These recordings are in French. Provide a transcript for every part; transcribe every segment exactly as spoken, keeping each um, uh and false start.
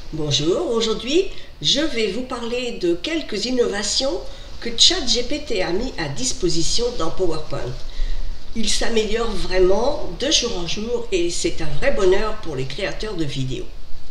Bonjour, aujourd'hui je vais vous parler de quelques innovations que ChatGPT a mis à disposition dans PowerPoint. Il s'améliore vraiment de jour en jour et c'est un vrai bonheur pour les créateurs de vidéos.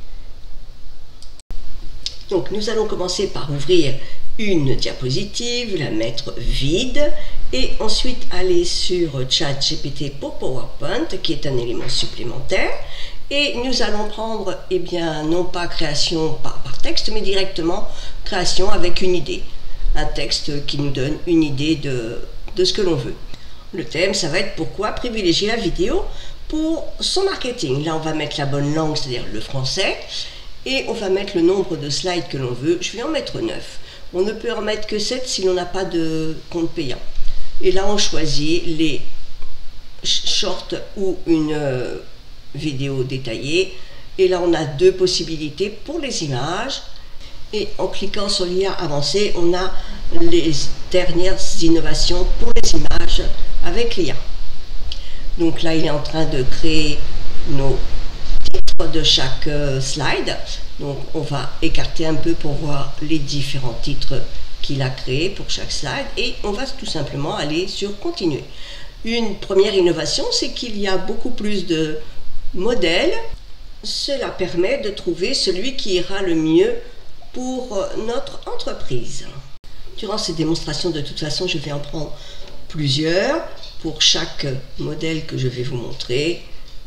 Donc nous allons commencer par ouvrir une diapositive, la mettre vide et ensuite aller sur ChatGPT pour PowerPoint qui est un élément supplémentaire. Et nous allons prendre, eh bien, non pas création par, par texte, mais directement création avec une idée. Un texte qui nous donne une idée de, de ce que l'on veut. Le thème, ça va être pourquoi privilégier la vidéo pour son marketing. Là, on va mettre la bonne langue, c'est-à-dire le français. Et on va mettre le nombre de slides que l'on veut. Je vais en mettre neuf. On ne peut en mettre que sept si l'on n'a pas de compte payant. Et là, on choisit les shorts ou une... Euh, vidéo détaillée et là on a deux possibilités pour les images et en cliquant sur l'I A avancée on a les dernières innovations pour les images avec l'I A. Donc là il est en train de créer nos titres de chaque euh, slide, donc on va écarter un peu pour voir les différents titres qu'il a créés pour chaque slide et on va tout simplement aller sur continuer. Une première innovation, c'est qu'il y a beaucoup plus de modèle. Cela permet de trouver celui qui ira le mieux pour notre entreprise. Durant ces démonstrations, de toute façon, je vais en prendre plusieurs pour chaque modèle que je vais vous montrer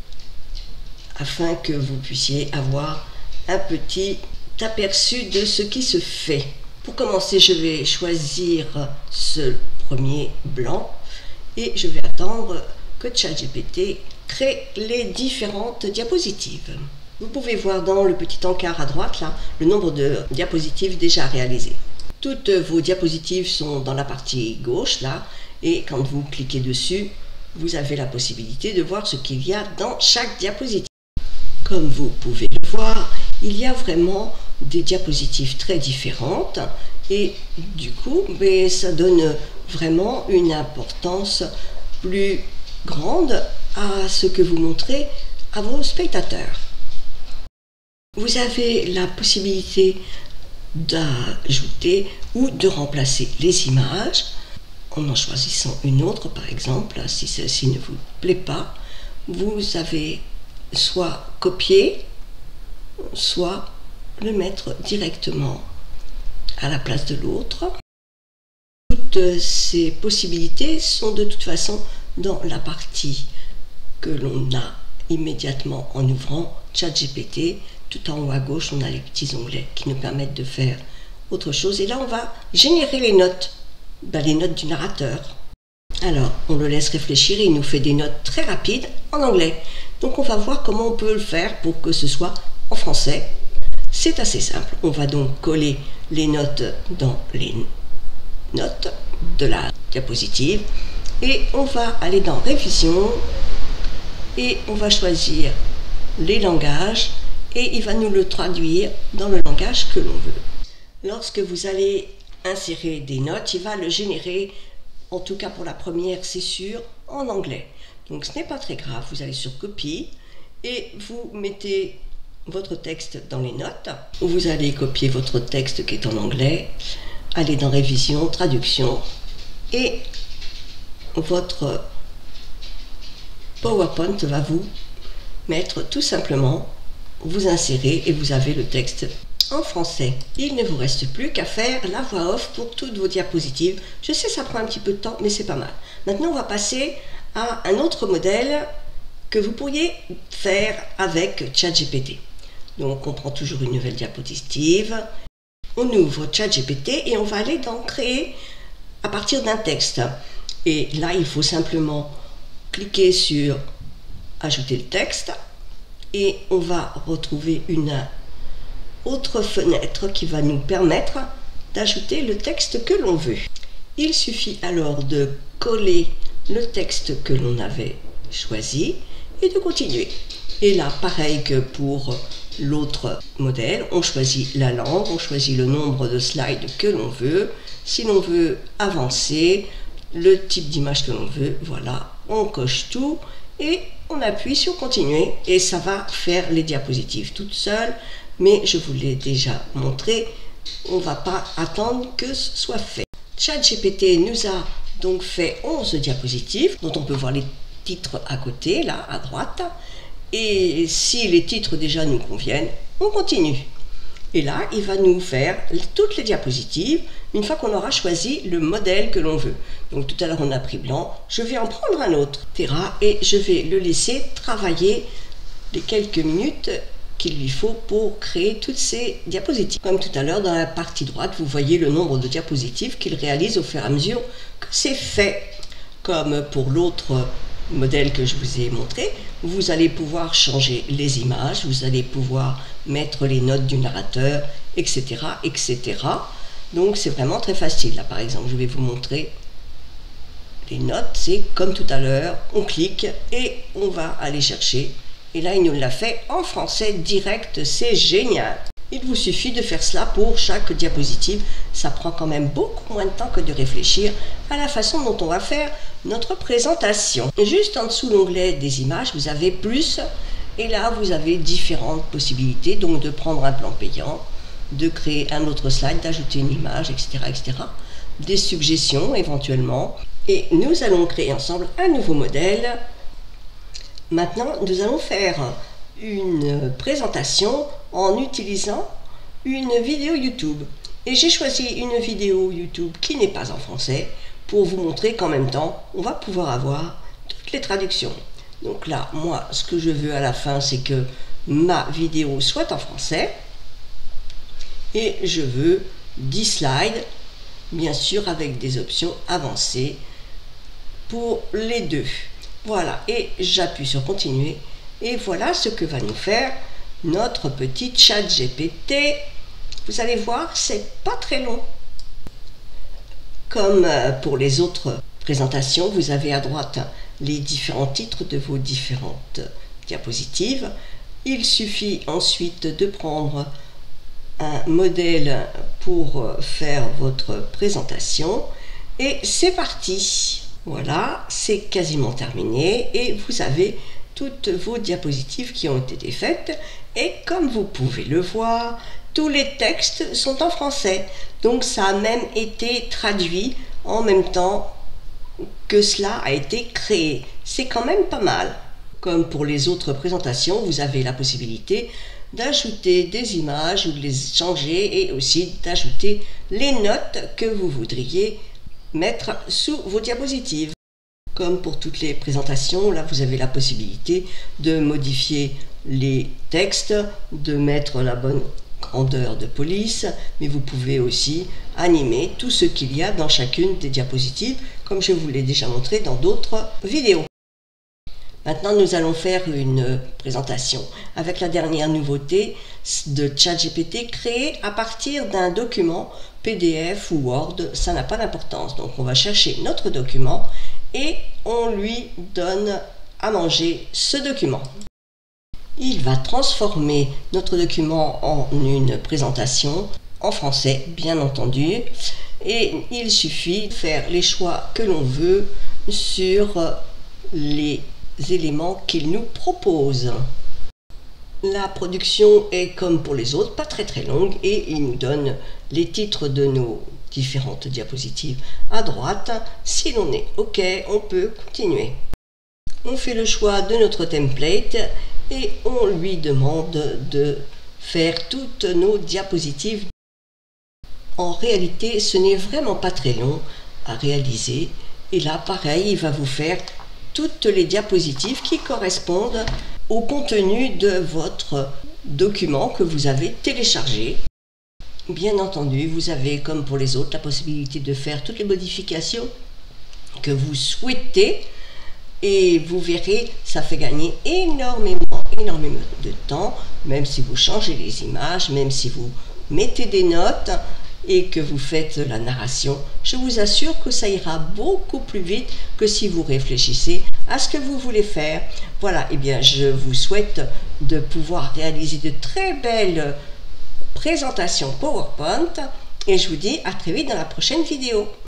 afin que vous puissiez avoir un petit aperçu de ce qui se fait. Pour commencer, je vais choisir ce premier blanc et je vais attendre que ChatGPT crée les différentes diapositives. Vous pouvez voir dans le petit encart à droite là le nombre de diapositives déjà réalisées. Toutes vos diapositives sont dans la partie gauche là et quand vous cliquez dessus, vous avez la possibilité de voir ce qu'il y a dans chaque diapositive. Comme vous pouvez le voir, il y a vraiment des diapositives très différentes et du coup, mais ça donne vraiment une importance plus grande à ce que vous montrez à vos spectateurs. Vous avez la possibilité d'ajouter ou de remplacer les images en en choisissant une autre par exemple. Si celle-ci ne vous plaît pas, vous avez soit copier, soit le mettre directement à la place de l'autre. Toutes ces possibilités sont de toute façon dans la partie que l'on a immédiatement en ouvrant ChatGPT. Tout en haut à gauche, on a les petits onglets qui nous permettent de faire autre chose. Et là, on va générer les notes, ben, les notes du narrateur. Alors, on le laisse réfléchir et il nous fait des notes très rapides en anglais. Donc, on va voir comment on peut le faire pour que ce soit en français. C'est assez simple. On va donc coller les notes dans les notes de la diapositive. Et on va aller dans révision et on va choisir les langages et il va nous le traduire dans le langage que l'on veut. Lorsque vous allez insérer des notes, il va le générer, en tout cas pour la première, c'est sûr, en anglais. Donc ce n'est pas très grave, vous allez sur copie et vous mettez votre texte dans les notes. Vous allez copier votre texte qui est en anglais, aller dans révision, traduction et votre PowerPoint va vous mettre tout simplement, vous insérer et vous avez le texte en français. Il ne vous reste plus qu'à faire la voix off pour toutes vos diapositives. Je sais, ça prend un petit peu de temps, mais c'est pas mal. Maintenant, on va passer à un autre modèle que vous pourriez faire avec ChatGPT. Donc, on prend toujours une nouvelle diapositive, on ouvre ChatGPT et on va aller dans créer à partir d'un texte. Et là, il faut simplement cliquer sur ajouter le texte et on va retrouver une autre fenêtre qui va nous permettre d'ajouter le texte que l'on veut. Il suffit alors de coller le texte que l'on avait choisi et de continuer. Et là, pareil que pour l'autre modèle, on choisit la langue, on choisit le nombre de slides que l'on veut. Si l'on veut avancer, le type d'image que l'on veut, voilà, on coche tout et on appuie sur continuer et ça va faire les diapositives toutes seules, mais je vous l'ai déjà montré, on ne va pas attendre que ce soit fait. ChatGPT nous a donc fait onze diapositives dont on peut voir les titres à côté, là à droite, et si les titres déjà nous conviennent, on continue. Et là, il va nous faire toutes les diapositives une fois qu'on aura choisi le modèle que l'on veut. Donc tout à l'heure, on a pris blanc, je vais en prendre un autre, et cetera. Et je vais le laisser travailler les quelques minutes qu'il lui faut pour créer toutes ces diapositives. Comme tout à l'heure, dans la partie droite, vous voyez le nombre de diapositives qu'il réalise au fur et à mesure que c'est fait. Comme pour l'autre modèle que je vous ai montré, vous allez pouvoir changer les images, vous allez pouvoir mettre les notes du narrateur, et cetera, et cetera. Donc c'est vraiment très facile. Là par exemple, je vais vous montrer les notes. C'est comme tout à l'heure, on clique et on va aller chercher. Et là, il nous l'a fait en français direct, c'est génial. Il vous suffit de faire cela pour chaque diapositive. Ça prend quand même beaucoup moins de temps que de réfléchir à la façon dont on va faire notre présentation. Juste en dessous l'onglet des images, vous avez plus. Et là, vous avez différentes possibilités. Donc de prendre un plan payant, de créer un autre slide, d'ajouter une image, et cetera, et cetera. Des suggestions éventuellement. Et nous allons créer ensemble un nouveau modèle. Maintenant, nous allons faire une présentation en utilisant une vidéo YouTube. Et j'ai choisi une vidéo YouTube qui n'est pas en français pour vous montrer qu'en même temps, on va pouvoir avoir toutes les traductions. Donc là, moi, ce que je veux à la fin, c'est que ma vidéo soit en français. Et je veux dix slides, bien sûr avec des options avancées pour les deux. Voilà, et j'appuie sur continuer et voilà ce que va nous faire notre petit ChatGPT. Vous allez voir, c'est pas très long. Comme pour les autres présentations, vous avez à droite les différents titres de vos différentes diapositives. Il suffit ensuite de prendre un modèle pour faire votre présentation et c'est parti. Voilà, c'est quasiment terminé et vous avez toutes vos diapositives qui ont été faites et comme vous pouvez le voir, tous les textes sont en français. Donc ça a même été traduit en même temps que cela a été créé. C'est quand même pas mal. Comme pour les autres présentations, vous avez la possibilité d'ajouter des images ou de les changer et aussi d'ajouter les notes que vous voudriez mettre sous vos diapositives. Comme pour toutes les présentations, là vous avez la possibilité de modifier les textes, de mettre la bonne grandeur de police, mais vous pouvez aussi animer tout ce qu'il y a dans chacune des diapositives, comme je vous l'ai déjà montré dans d'autres vidéos. Maintenant, nous allons faire une présentation avec la dernière nouveauté de ChatGPT créée à partir d'un document P D F ou Word, ça n'a pas d'importance. Donc, on va chercher notre document et on lui donne à manger ce document. Il va transformer notre document en une présentation en français, bien entendu, et il suffit de faire les choix que l'on veut sur les éléments qu'il nous propose. La production est comme pour les autres, pas très très longue, et il nous donne les titres de nos différentes diapositives à droite. Si l'on est OK, on peut continuer. On fait le choix de notre template et on lui demande de faire toutes nos diapositives. En réalité, ce n'est vraiment pas très long à réaliser. Et là, pareil, il va vous faire toutes les diapositives qui correspondent au contenu de votre document que vous avez téléchargé. Bien entendu, vous avez, comme pour les autres, la possibilité de faire toutes les modifications que vous souhaitez. Et vous verrez, ça fait gagner énormément, énormément de temps, même si vous changez les images, même si vous mettez des notes et que vous faites la narration. Je vous assure que ça ira beaucoup plus vite que si vous réfléchissez à ce que vous voulez faire. Voilà, et eh bien je vous souhaite de pouvoir réaliser de très belles présentations PowerPoint et je vous dis à très vite dans la prochaine vidéo.